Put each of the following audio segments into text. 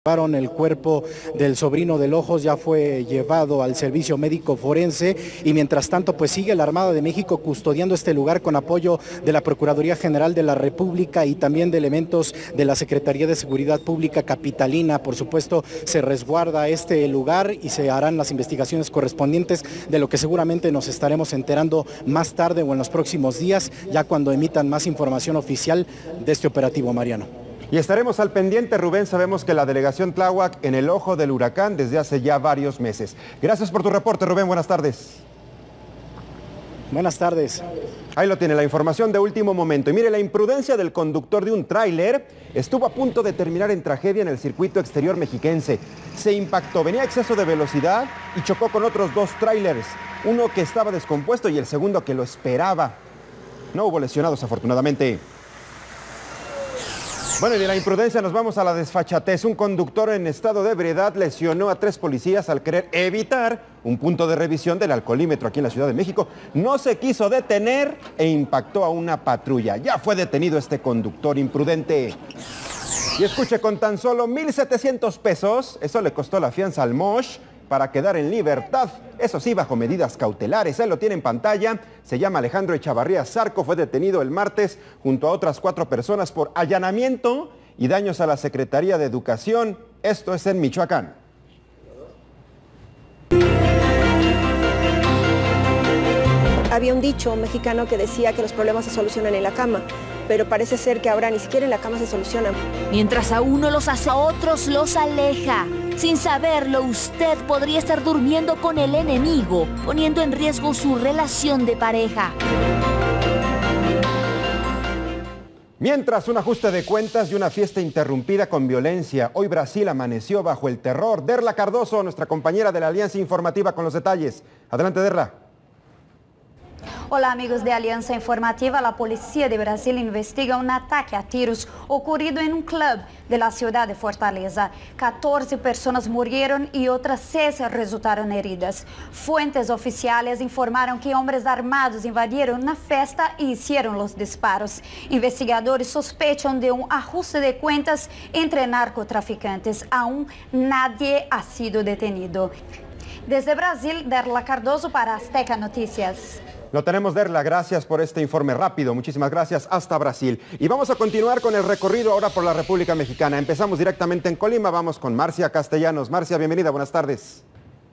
El cuerpo del sobrino de Lojos ya fue llevado al servicio médico forense y mientras tanto pues sigue la Armada de México custodiando este lugar con apoyo de la Procuraduría General de la República y también de elementos de la Secretaría de Seguridad Pública Capitalina. Por supuesto se resguarda este lugar y se harán las investigaciones correspondientes, de lo que seguramente nos estaremos enterando más tarde o en los próximos días, ya cuando emitan más información oficial de este operativo, Mariano. Y estaremos al pendiente, Rubén. Sabemos que la delegación Tláhuac en el ojo del huracán desde hace ya varios meses. Gracias por tu reporte, Rubén. Buenas tardes. Buenas tardes. Ahí lo tiene, la información de último momento. Y mire, la imprudencia del conductor de un tráiler estuvo a punto de terminar en tragedia en el circuito exterior mexiquense. Se impactó, venía a exceso de velocidad y chocó con otros dos tráilers. Uno que estaba descompuesto y el segundo que lo esperaba. No hubo lesionados, afortunadamente. Bueno, y de la imprudencia nos vamos a la desfachatez. Un conductor en estado de ebriedad lesionó a 3 policías al querer evitar un punto de revisión del alcoholímetro aquí en la Ciudad de México. No se quiso detener e impactó a una patrulla. Ya fue detenido este conductor imprudente. Y escuche, con tan solo 1,700 pesos, eso le costó la fianza al Mosh para quedar en libertad, eso sí, bajo medidas cautelares. Él lo tiene en pantalla, se llama Alejandro Echavarría Zarco, fue detenido el martes junto a otras 4 personas por allanamiento y daños a la Secretaría de Educación. Esto es en Michoacán. Había un dicho mexicano que decía que los problemas se solucionan en la cama, pero parece ser que ahora ni siquiera en la cama se solucionan. Mientras a uno los hace, a otros los aleja. Sin saberlo, usted podría estar durmiendo con el enemigo, poniendo en riesgo su relación de pareja. Mientras, un ajuste de cuentas y una fiesta interrumpida con violencia. Hoy Brasil amaneció bajo el terror. Derla Cardoso, nuestra compañera de la Alianza Informativa, con los detalles. Adelante, Derla. Hola amigos de Alianza Informativa, la policía de Brasil investiga un ataque a tiros ocurrido en un club de la ciudad de Fortaleza. 14 personas murieron y otras 6 resultaron heridas. Fuentes oficiales informaron que hombres armados invadieron una fiesta y hicieron los disparos. Investigadores sospechan de un ajuste de cuentas entre narcotraficantes. Aún nadie ha sido detenido. Desde Brasil, Derla Cardoso para Azteca Noticias. Lo tenemos, Derla, gracias por este informe rápido, muchísimas gracias, hasta Brasil. Y vamos a continuar con el recorrido ahora por la República Mexicana. Empezamos directamente en Colima, vamos con Marcia Castellanos. Marcia, bienvenida, buenas tardes.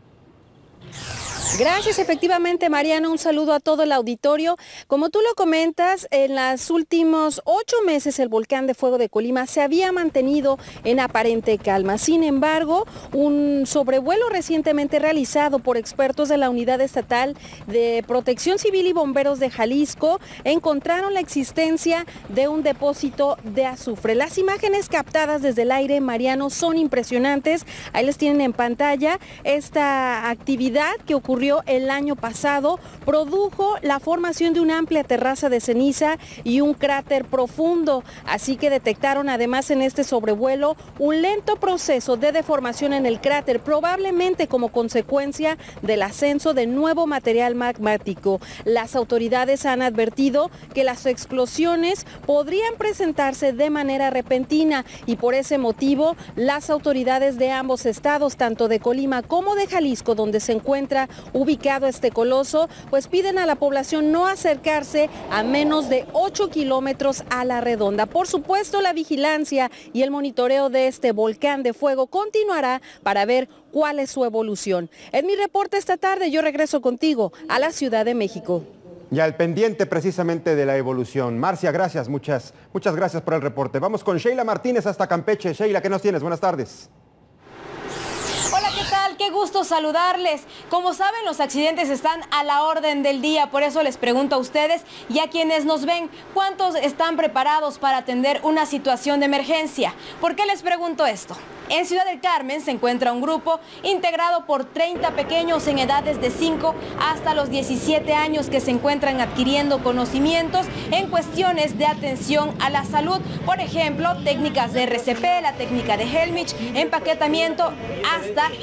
Gracias, efectivamente, Mariano, un saludo a todo el auditorio. Como tú lo comentas, en los últimos 8 meses el volcán de fuego de Colima se había mantenido en aparente calma. Sin embargo, un sobrevuelo recientemente realizado por expertos de la Unidad Estatal de Protección Civil y Bomberos de Jalisco encontraron la existencia de un depósito de azufre. Las imágenes captadas desde el aire, Mariano, son impresionantes. Ahí les tienen en pantalla. Esta actividad que ocurrió el año pasado produjo la formación de una amplia terraza de ceniza y un cráter profundo, así que detectaron además en este sobrevuelo un lento proceso de deformación en el cráter, probablemente como consecuencia del ascenso de nuevo material magmático. Las autoridades han advertido que las explosiones podrían presentarse de manera repentina y por ese motivo las autoridades de ambos estados, tanto de Colima como de Jalisco, donde se encuentra ubicado este coloso, pues piden a la población no acercarse a menos de 8 kilómetros a la redonda. Por supuesto, la vigilancia y el monitoreo de este volcán de fuego continuará para ver cuál es su evolución. En mi reporte esta tarde yo regreso contigo a la Ciudad de México. Y al pendiente precisamente de la evolución. Marcia, gracias, muchas gracias por el reporte. Vamos con Sheila Martínez hasta Campeche. Sheila, ¿qué nos tienes? Buenas tardes. Hola, ¿qué tal? Qué gusto saludarles. Como saben, los accidentes están a la orden del día, por eso les pregunto a ustedes y a quienes nos ven, ¿cuántos están preparados para atender una situación de emergencia? ¿Por qué les pregunto esto? En Ciudad del Carmen se encuentra un grupo integrado por 30 pequeños en edades de 5 hasta los 17 años que se encuentran adquiriendo conocimientos en cuestiones de atención a la salud. Por ejemplo, técnicas de RCP, la técnica de Helmich, empaquetamiento hasta la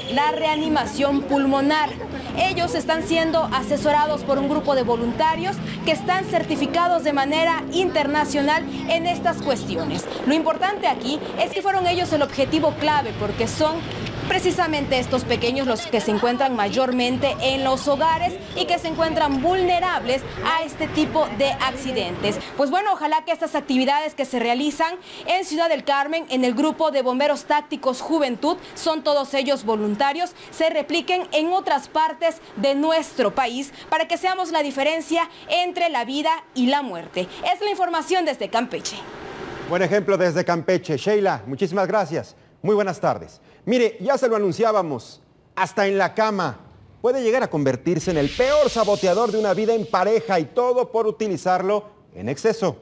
reanimación pulmonar. Ellos están siendo asesorados por un grupo de voluntarios que están certificados de manera internacional en estas cuestiones. Lo importante aquí es que fueron ellos el objetivo clave, porque son precisamente estos pequeños los que se encuentran mayormente en los hogares y que se encuentran vulnerables a este tipo de accidentes. Pues bueno, ojalá que estas actividades que se realizan en Ciudad del Carmen, en el grupo de bomberos tácticos Juventud, son todos ellos voluntarios, se repliquen en otras partes de nuestro país para que seamos la diferencia entre la vida y la muerte. Es la información desde Campeche. Buen ejemplo desde Campeche. Sheila, muchísimas gracias. Muy buenas tardes. Mire, ya se lo anunciábamos, hasta en la cama puede llegar a convertirse en el peor saboteador de una vida en pareja, y todo por utilizarlo en exceso.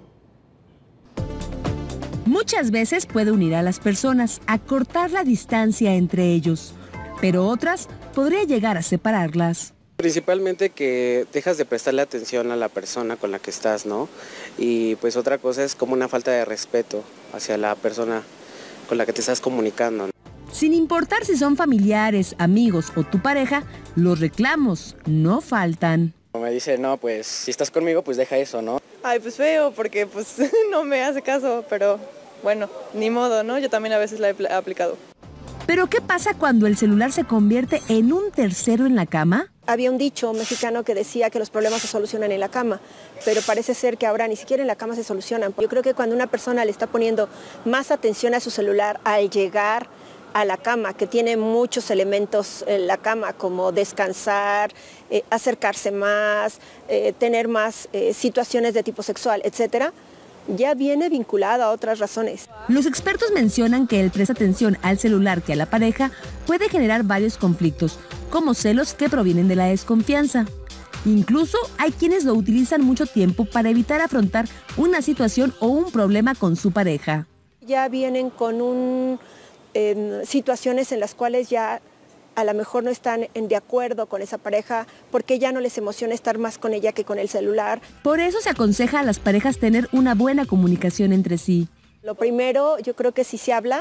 Muchas veces puede unir a las personas, acortar la distancia entre ellos, pero otras podría llegar a separarlas. Principalmente que dejas de prestarle atención a la persona con la que estás, ¿no? Y pues otra cosa es como una falta de respeto hacia la persona con la que te estás comunicando. Sin importar si son familiares, amigos o tu pareja, los reclamos no faltan. Me dice, no, pues si estás conmigo, pues deja eso, ¿no? Ay, pues feo, porque pues no me hace caso, pero bueno, ni modo, ¿no? Yo también a veces la he aplicado. ¿Pero qué pasa cuando el celular se convierte en un tercero en la cama? Había un dicho mexicano que decía que los problemas se solucionan en la cama, pero parece ser que ahora ni siquiera en la cama se solucionan. Yo creo que cuando una persona le está poniendo más atención a su celular al llegar a la cama, que tiene muchos elementos en la cama, como descansar, acercarse más, tener más situaciones de tipo sexual, etcétera, ya viene vinculado a otras razones. Los expertos mencionan que el prestar atención al celular que a la pareja puede generar varios conflictos, como celos que provienen de la desconfianza. Incluso hay quienes lo utilizan mucho tiempo para evitar afrontar una situación o un problema con su pareja. Ya vienen con situaciones en las cuales ya a lo mejor no están de acuerdo con esa pareja porque ya no les emociona estar más con ella que con el celular. Por eso se aconseja a las parejas tener una buena comunicación entre sí. Lo primero, yo creo que si se habla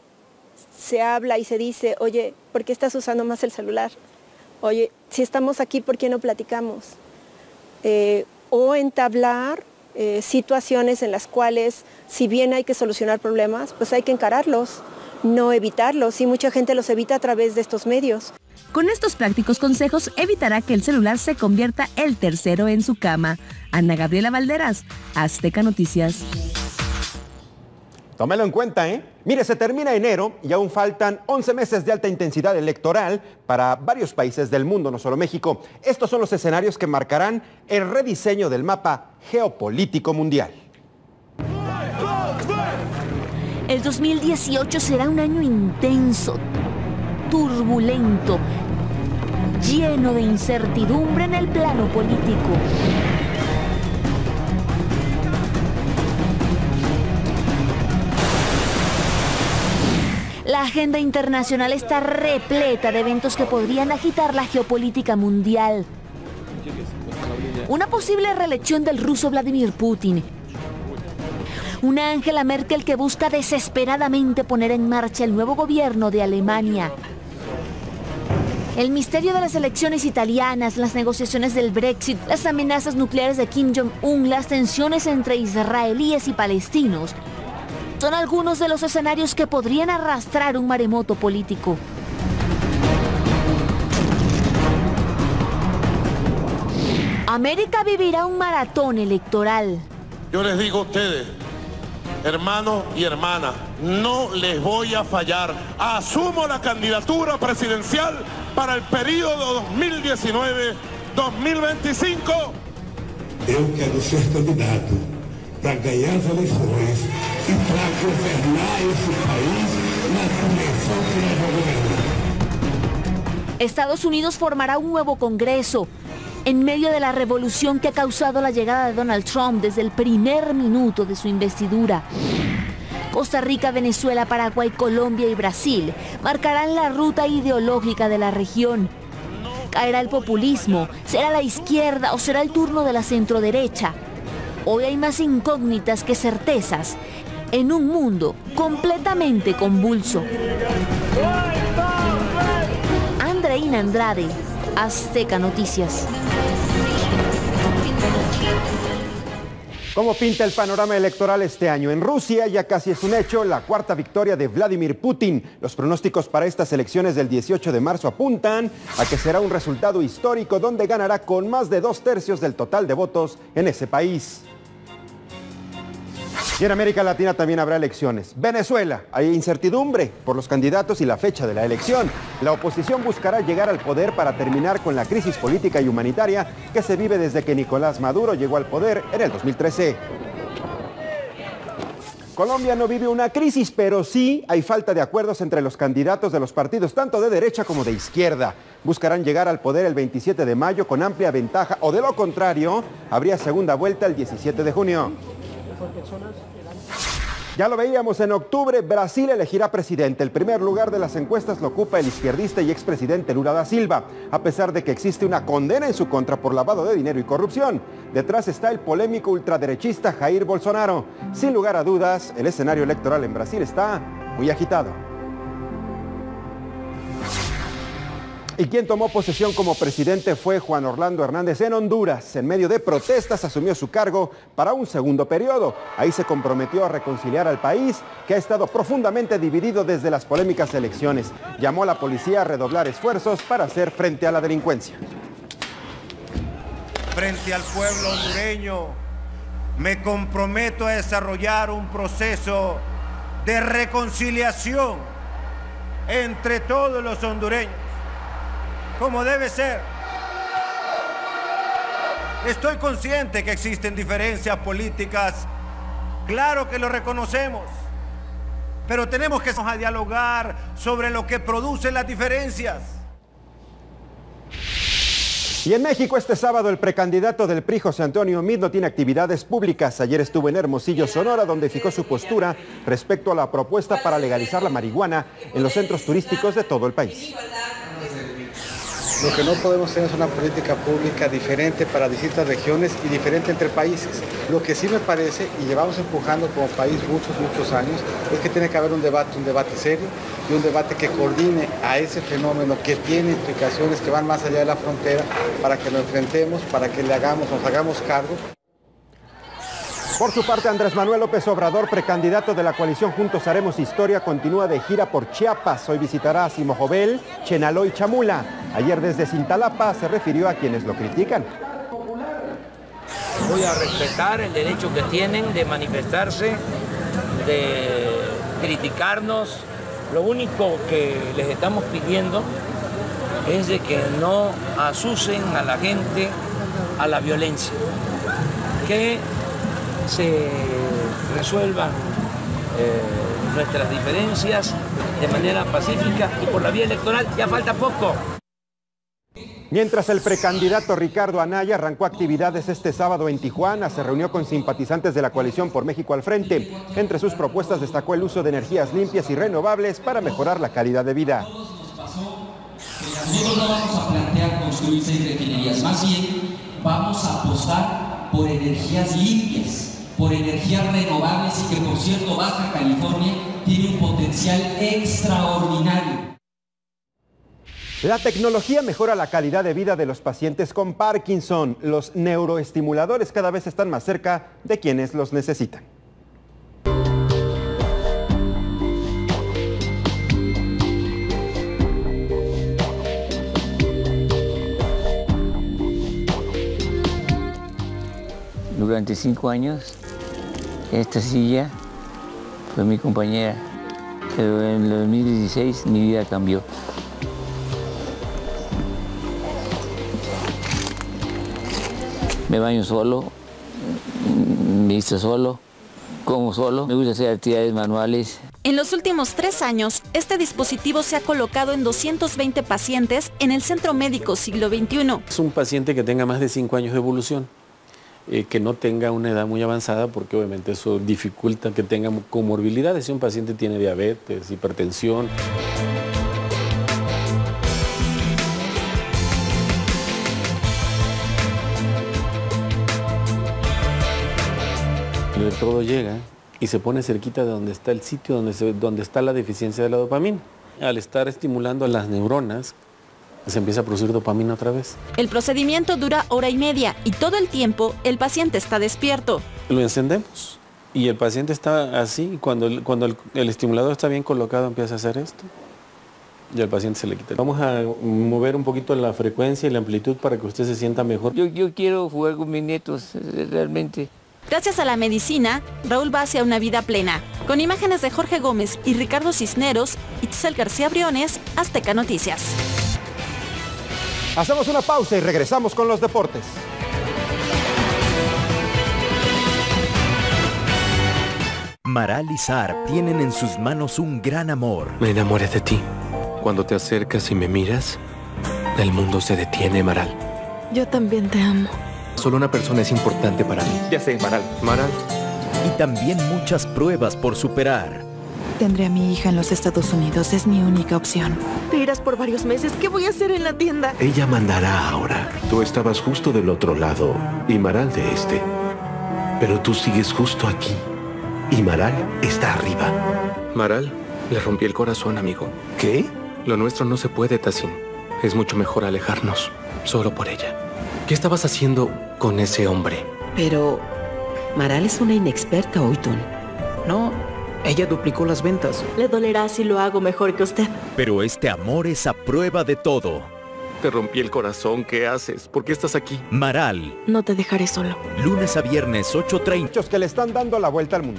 y se dice, oye, ¿por qué estás usando más el celular? Oye, si estamos aquí, ¿por qué no platicamos? O entablar situaciones en las cuales, si bien hay que solucionar problemas, pues hay que encararlos, no evitarlos, y mucha gente los evita a través de estos medios. Con estos prácticos consejos evitará que el celular se convierta el tercero en su cama. Ana Gabriela Valderas, Azteca Noticias. Tómelo en cuenta, ¿eh? Mire, se termina enero y aún faltan 11 meses de alta intensidad electoral para varios países del mundo, no solo México. Estos son los escenarios que marcarán el rediseño del mapa geopolítico mundial. El 2018 será un año intenso, turbulento, lleno de incertidumbre en el plano político. La agenda internacional está repleta de eventos que podrían agitar la geopolítica mundial. Una posible reelección del ruso Vladimir Putin. Una Angela Merkel que busca desesperadamente poner en marcha el nuevo gobierno de Alemania. El misterio de las elecciones italianas, las negociaciones del Brexit, las amenazas nucleares de Kim Jong-un, las tensiones entre israelíes y palestinos, son algunos de los escenarios que podrían arrastrar un maremoto político. América vivirá un maratón electoral. Yo les digo a ustedes, hermanos y hermanas, no les voy a fallar. Asumo la candidatura presidencial para el periodo 2019-2025. Eu quero ser candidato para ganhar as eleições e para governar esse país na direção que nós vamos governar. Estados Unidos formará un nuevo Congreso en medio de la revolución que ha causado la llegada de Donald Trump desde el primer minuto de su investidura. Costa Rica, Venezuela, Paraguay, Colombia y Brasil marcarán la ruta ideológica de la región. ¿Caerá el populismo? ¿Será la izquierda o será el turno de la centroderecha? Hoy hay más incógnitas que certezas en un mundo completamente convulso. Carolina Andrade, Azteca Noticias. ¿Cómo pinta el panorama electoral este año? En Rusia ya casi es un hecho la cuarta victoria de Vladimir Putin. Los pronósticos para estas elecciones del 18 de marzo apuntan a que será un resultado histórico donde ganará con más de 2/3 del total de votos en ese país. Y en América Latina también habrá elecciones. Venezuela, hay incertidumbre por los candidatos y la fecha de la elección. La oposición buscará llegar al poder para terminar con la crisis política y humanitaria que se vive desde que Nicolás Maduro llegó al poder en el 2013. Colombia no vive una crisis, pero sí hay falta de acuerdos entre los candidatos de los partidos, tanto de derecha como de izquierda. Buscarán llegar al poder el 27 de mayo con amplia ventaja, o de lo contrario, habría segunda vuelta el 17 de junio. Ya lo veíamos, en octubre Brasil elegirá presidente. El primer lugar de las encuestas lo ocupa el izquierdista y expresidente Lula da Silva, a pesar de que existe una condena en su contra por lavado de dinero y corrupción. Detrás está el polémico ultraderechista Jair Bolsonaro. Sin lugar a dudas, el escenario electoral en Brasil está muy agitado. Y quien tomó posesión como presidente fue Juan Orlando Hernández en Honduras. En medio de protestas asumió su cargo para un segundo periodo. Ahí se comprometió a reconciliar al país, que ha estado profundamente dividido desde las polémicas elecciones. Llamó a la policía a redoblar esfuerzos para hacer frente a la delincuencia. Frente al pueblo hondureño, me comprometo a desarrollar un proceso de reconciliación entre todos los hondureños, como debe ser. Estoy consciente que existen diferencias políticas, claro que lo reconocemos, pero tenemos que dialogar sobre lo que produce las diferencias. Y en México este sábado el precandidato del PRI, José Antonio Meade, no tiene actividades públicas. Ayer estuvo en Hermosillo, Sonora, donde fijó su postura respecto a la propuesta para legalizar la marihuana en los centros turísticos de todo el país. Lo que no podemos tener es una política pública diferente para distintas regiones y diferente entre países. Lo que sí me parece, y llevamos empujando como país muchos años, es que tiene que haber un debate serio y un debate que coordine a ese fenómeno que tiene implicaciones que van más allá de la frontera, para que lo enfrentemos, para que nos hagamos cargo. Por su parte, Andrés Manuel López Obrador, precandidato de la coalición Juntos Haremos Historia, continúa de gira por Chiapas. Hoy visitará a Simojovel, Chenaló y Chamula. Ayer desde Cintalapa se refirió a quienes lo critican. Voy a respetar el derecho que tienen de manifestarse, de criticarnos. Lo único que les estamos pidiendo es de que no asusen a la gente a la violencia, que se resuelvan nuestras diferencias de manera pacífica y por la vía electoral. Ya falta poco. Mientras el precandidato Ricardo Anaya arrancó actividades este sábado en Tijuana, se reunió con simpatizantes de la coalición por México al Frente. Entre sus propuestas destacó el uso de energías limpias y renovables para mejorar la calidad de vida. Nosotros no vamos a plantear construir 6 refinerías, más bien vamos a apostar por energías limpias, por energías renovables y que, por cierto, Baja California tiene un potencial extraordinario. La tecnología mejora la calidad de vida de los pacientes con Parkinson. Los neuroestimuladores cada vez están más cerca de quienes los necesitan. Durante 5 años, esta silla fue mi compañera, pero en el 2016 mi vida cambió. Me baño solo, me visto solo, como solo, me gusta hacer actividades manuales. En los últimos 3 años, este dispositivo se ha colocado en 220 pacientes en el Centro Médico Siglo XXI. Es un paciente que tenga más de 5 años de evolución, que no tenga una edad muy avanzada, porque obviamente eso dificulta que tenga comorbilidades. Si un paciente tiene diabetes, hipertensión. El electrodo llega y se pone cerquita de donde está el sitio donde está la deficiencia de la dopamina. Al estar estimulando a las neuronas, se empieza a producir dopamina otra vez. El procedimiento dura hora y media y todo el tiempo el paciente está despierto. Lo encendemos y el paciente está así, cuando el estimulador está bien colocado empieza a hacer esto y al paciente se le quita. Vamos a mover un poquito la frecuencia y la amplitud para que usted se sienta mejor. Yo quiero jugar con mis nietos, realmente. Gracias a la medicina, Raúl va hacia una vida plena. Con imágenes de Jorge Gómez y Ricardo Cisneros, Itzel García Briones, Azteca Noticias. Hacemos una pausa y regresamos con los deportes. Maral y Saar tienen en sus manos un gran amor. Me enamoré de ti. Cuando te acercas y me miras, el mundo se detiene, Maral. Yo también te amo. Solo una persona es importante para mí. Ya sé, Maral. Maral. Y también muchas pruebas por superar. Tendré a mi hija en los Estados Unidos, es mi única opción. Te irás por varios meses, ¿qué voy a hacer en la tienda? Ella mandará ahora. Tú estabas justo del otro lado y Maral de este. Pero tú sigues justo aquí y Maral está arriba. Maral, le rompí el corazón, amigo. ¿Qué? Lo nuestro no se puede, Tassin. Es mucho mejor alejarnos, solo por ella. ¿Qué estabas haciendo con ese hombre? Pero Maral es una inexperta, Oyton. No, ella duplicó las ventas. Le dolerá si lo hago mejor que usted. Pero este amor es a prueba de todo. Te rompí el corazón, ¿qué haces? ¿Por qué estás aquí? Maral. No te dejaré solo. Lunes a viernes, 8:30. Hechos que le están dando la vuelta al mundo.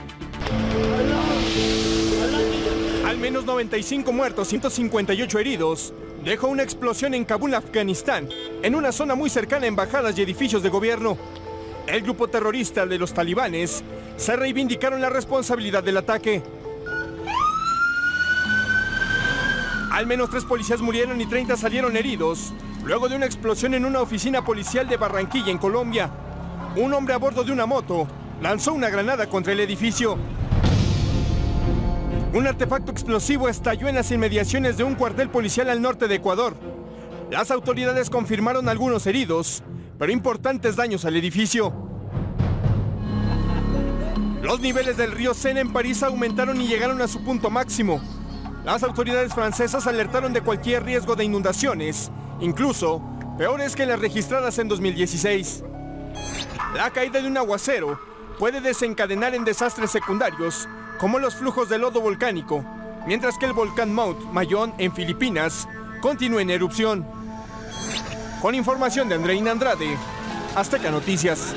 Al menos 95 muertos, 158 heridos. Dejó una explosión en Kabul, Afganistán, en una zona muy cercana a embajadas y edificios de gobierno. El grupo terrorista de los talibanes se reivindicaron la responsabilidad del ataque. Al menos 3 policías murieron y 30 salieron heridos, luego de una explosión en una oficina policial de Barranquilla, en Colombia. Un hombre a bordo de una moto lanzó una granada contra el edificio. Un artefacto explosivo estalló en las inmediaciones de un cuartel policial al norte de Ecuador. Las autoridades confirmaron algunos heridos, pero importantes daños al edificio. Los niveles del río Sena en París aumentaron y llegaron a su punto máximo. Las autoridades francesas alertaron de cualquier riesgo de inundaciones, incluso peores que las registradas en 2016. La caída de un aguacero puede desencadenar en desastres secundarios, como los flujos de lodo volcánico, mientras que el volcán Mount Mayón en Filipinas continúa en erupción. Con información de Andreina Andrade, Azteca Noticias.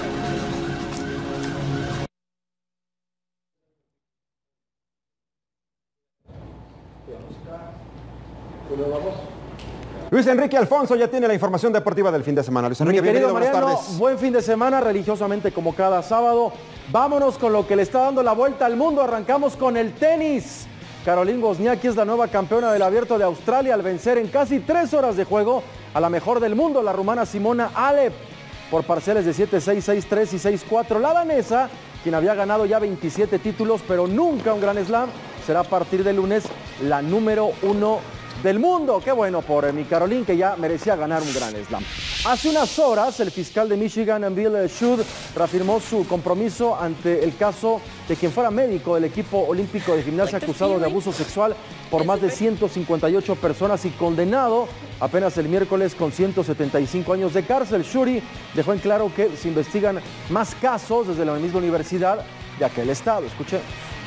Luis Enrique Alfonso ya tiene la información deportiva del fin de semana. Luis Enrique, bienvenido, buenas tardes. Buen fin de semana, religiosamente como cada sábado. Vámonos con lo que le está dando la vuelta al mundo. Arrancamos con el tenis. Caroline Wozniacki es la nueva campeona del Abierto de Australia al vencer en casi 3 horas de juego a la mejor del mundo, la rumana Simona Halep, por parciales de 7-6, 6-3 y 6-4. La danesa, quien había ganado ya 27 títulos, pero nunca un Grand Slam, será a partir del lunes la número 1 del mundo. Qué bueno por mi Caroline, que ya merecía ganar un Grand Slam. Hace unas horas, el fiscal de Michigan, Bill Schuh, reafirmó su compromiso ante el caso de quien fuera médico del equipo olímpico de gimnasia acusado de abuso sexual por más de 158 personas y condenado apenas el miércoles con 175 años de cárcel. Shuri dejó en claro que se investigan más casos desde la misma universidad de aquel estado. Escuche.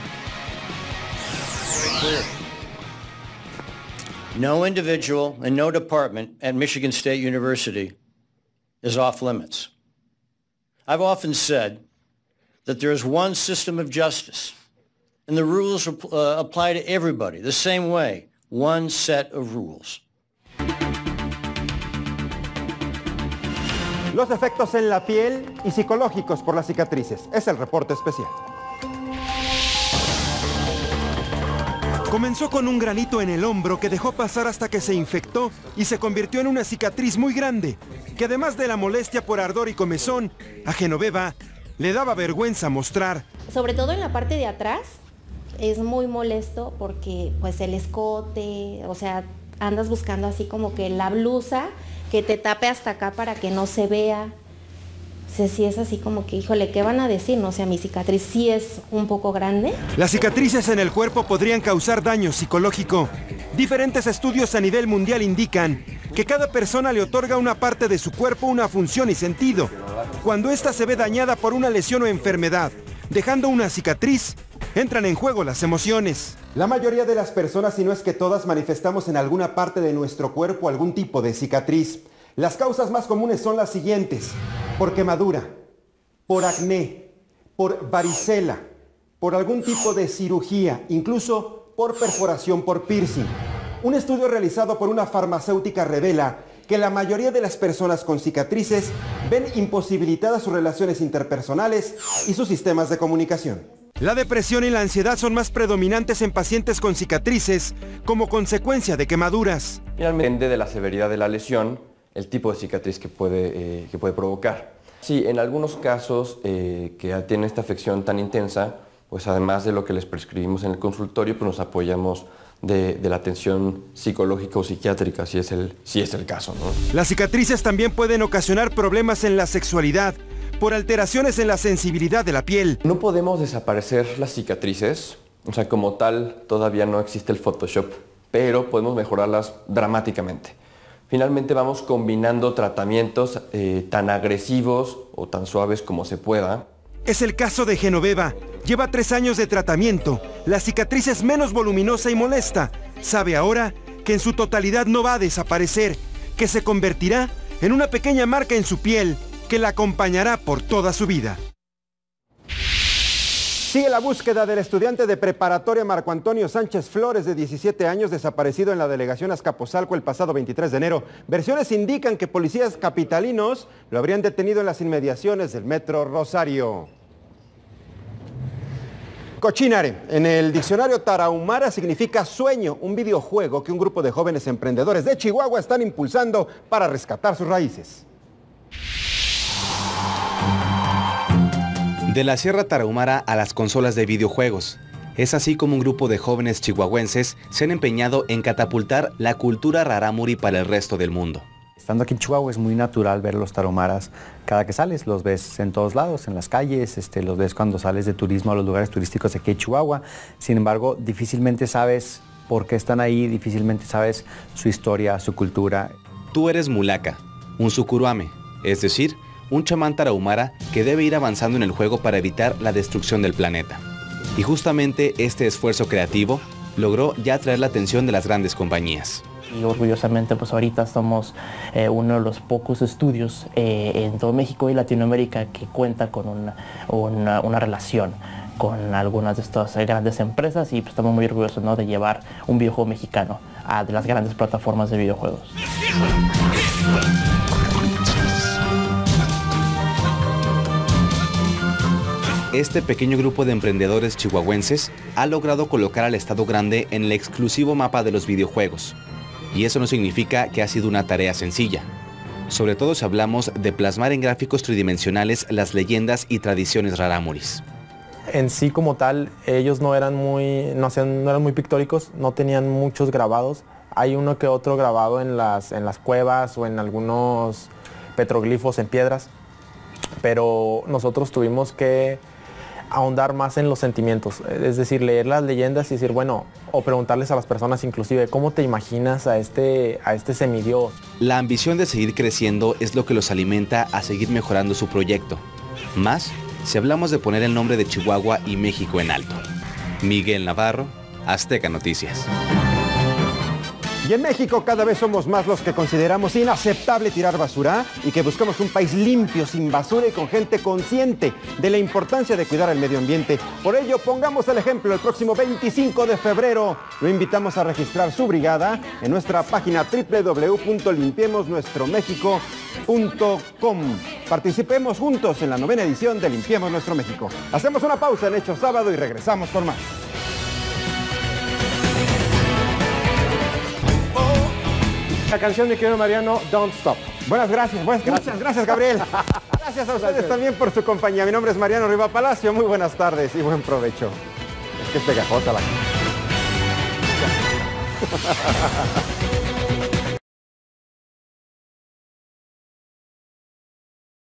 No individual and no department at Michigan State University is off limits. I've often said that there is one system of justice, and the rules apply to everybody the same way, one set of rules. Los efectos en la piel y psicológicos por las cicatrices. Es el reporte especial. Comenzó con un granito en el hombro que dejó pasar hasta que se infectó y se convirtió en una cicatriz muy grande, que además de la molestia por ardor y comezón, a Genoveva le daba vergüenza mostrar. Sobre todo en la parte de atrás es muy molesto porque pues el escote, o sea, andas buscando así como que la blusa que te tape hasta acá para que no se vea. O sea, sí es así como que, híjole, ¿qué van a decir? No, o sea, mi cicatriz sí es un poco grande. Las cicatrices en el cuerpo podrían causar daño psicológico. Diferentes estudios a nivel mundial indican que cada persona le otorga a una parte de su cuerpo una función y sentido. Cuando ésta se ve dañada por una lesión o enfermedad, dejando una cicatriz, entran en juego las emociones. La mayoría de las personas, si no es que todas, manifestamos en alguna parte de nuestro cuerpo algún tipo de cicatriz. Las causas más comunes son las siguientes: por quemadura, por acné, por varicela, por algún tipo de cirugía, incluso por perforación por piercing. Un estudio realizado por una farmacéutica revela que la mayoría de las personas con cicatrices ven imposibilitadas sus relaciones interpersonales y sus sistemas de comunicación. La depresión y la ansiedad son más predominantes en pacientes con cicatrices como consecuencia de quemaduras. Finalmente, depende de la severidad de la lesión, el tipo de cicatriz que puede provocar. Sí, en algunos casos que tienen esta afección tan intensa, pues además de lo que les prescribimos en el consultorio, pues nos apoyamos de la atención psicológica o psiquiátrica, si es el caso, ¿no? Las cicatrices también pueden ocasionar problemas en la sexualidad por alteraciones en la sensibilidad de la piel. No podemos desaparecer las cicatrices, o sea, como tal todavía no existe el Photoshop, pero podemos mejorarlas dramáticamente. Finalmente vamos combinando tratamientos tan agresivos o tan suaves como se pueda. Es el caso de Genoveva. Lleva 3 años de tratamiento. La cicatriz es menos voluminosa y molesta. Sabe ahora que en su totalidad no va a desaparecer, que se convertirá en una pequeña marca en su piel que la acompañará por toda su vida. Sigue la búsqueda del estudiante de preparatoria Marco Antonio Sánchez Flores, de 17 años, desaparecido en la delegación Azcapotzalco el pasado 23 de enero. Versiones indican que policías capitalinos lo habrían detenido en las inmediaciones del Metro Rosario. Cochinare, en el diccionario tarahumara, significa sueño, un videojuego que un grupo de jóvenes emprendedores de Chihuahua están impulsando para rescatar sus raíces. De la Sierra Tarahumara a las consolas de videojuegos. Es así como un grupo de jóvenes chihuahuenses se han empeñado en catapultar la cultura rarámuri para el resto del mundo. Estando aquí en Chihuahua es muy natural ver los tarahumaras cada que sales, los ves en todos lados, en las calles, los ves cuando sales de turismo a los lugares turísticos de aquí en Chihuahua. Sin embargo, difícilmente sabes por qué están ahí, difícilmente sabes su historia, su cultura. Tú eres Mulaka, un sucuruame, es decir, un chamán tarahumara que debe ir avanzando en el juego para evitar la destrucción del planeta. Y justamente este esfuerzo creativo logró ya atraer la atención de las grandes compañías. Y orgullosamente pues ahorita somos uno de los pocos estudios en todo México y Latinoamérica que cuenta con una relación con algunas de estas grandes empresas, y pues estamos muy orgullosos, ¿no?, de llevar un videojuego mexicano a de las grandes plataformas de videojuegos. Este pequeño grupo de emprendedores chihuahuenses ha logrado colocar al Estado Grande en el exclusivo mapa de los videojuegos. Y eso no significa que ha sido una tarea sencilla. Sobre todo si hablamos de plasmar en gráficos tridimensionales las leyendas y tradiciones rarámuris. En sí como tal, ellos no eran muy pictóricos, no tenían muchos grabados. Hay uno que otro grabado en las cuevas o en algunos petroglifos en piedras. Pero nosotros tuvimos que ahondar más en los sentimientos, es decir, leer las leyendas y decir, bueno, o preguntarles a las personas inclusive, ¿cómo te imaginas a este semidios? La ambición de seguir creciendo es lo que los alimenta a seguir mejorando su proyecto. Más si hablamos de poner el nombre de Chihuahua y México en alto. Miguel Navarro, Azteca Noticias. Y en México cada vez somos más los que consideramos inaceptable tirar basura y que buscamos un país limpio, sin basura y con gente consciente de la importancia de cuidar el medio ambiente. Por ello, pongamos el ejemplo. El próximo 25 de febrero lo invitamos a registrar su brigada en nuestra página www.limpiemosnuestromexico.com. Participemos juntos en la 9ª edición de Limpiemos Nuestro México. Hacemos una pausa en Hechos Sábado y regresamos con más. La canción de querido Mariano, Don't Stop. Muchas gracias, Gabriel. Gracias a ustedes también por su compañía. Mi nombre es Mariano Riva Palacio. Muy buenas tardes y buen provecho. Es que es pegajota la